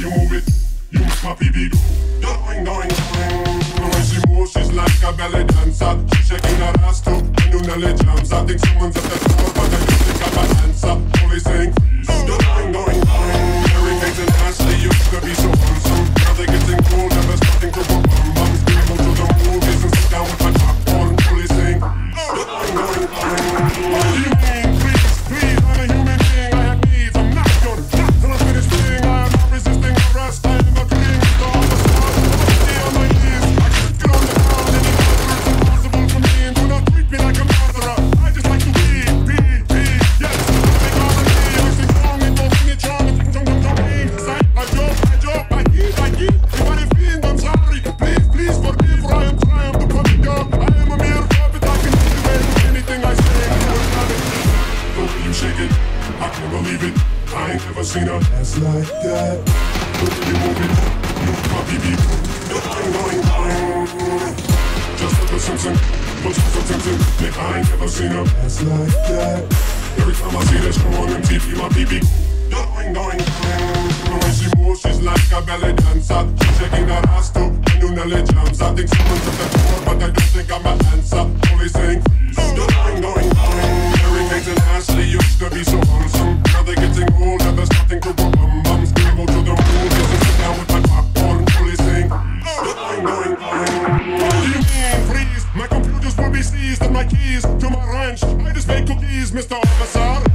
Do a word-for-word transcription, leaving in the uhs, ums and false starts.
you move it, you make my P B go. Going, going, going. The way she moves, she's like a belly dancer. She's shaking her ass too, and you nearly jumps. I think someone's at the door, but I don't think I'm an answer. Only saying freeze. Going, going, going. Mary Kate and Ashley used to be so handsome. Now they're getting cool, never starting to put bum bums. We go to the movies and sit down with my popcorn. Only saying freeze. Going, going, going. What do you mean, please, please? I'm a human being, I have needs. I'm not your not till I finish being. I am not resisting arrest. I am a dream. So I'm a star. On my knees, I can't get on the ground. Any it's impossible for me, and do not treat me like a murderer. I just like to be, be, be. Yes, they call me. I sing song and don't sing it charm. Sing song, song, song, sing. Sight, I joke, I joke, I eat, I eat. If I defend, I'm sorry. Please, please forgive, for I am trying to come and go. I am a mere puppet, I can motivate anything I say. I will love it. The way you shake it, I can't believe it. I ain't never seen a ass like that. The way you move it, you my P B. Going, going, going. Just like a Simpson, but just a Simpson. Nick, I ain't never seen a ass like that. Every time I see that show on M T V, my P B. Going, going, going. The way she moves, she's like a belly dancer. She's shaking her ass too, and you nearly jumps. I think someone's at the door, but I don't think I'm an answer. Only saying freeze. Going, going, going. Mary Kate and Ashley used to be so handsome. Now they're getting old, never starting to put bum bums. We go to the movies and sit down with my popcorn. Only saying going, going, going. What do you mean, freeze? My computers will be seized and my keys to my ranch. I just make cookies, Mister Officer.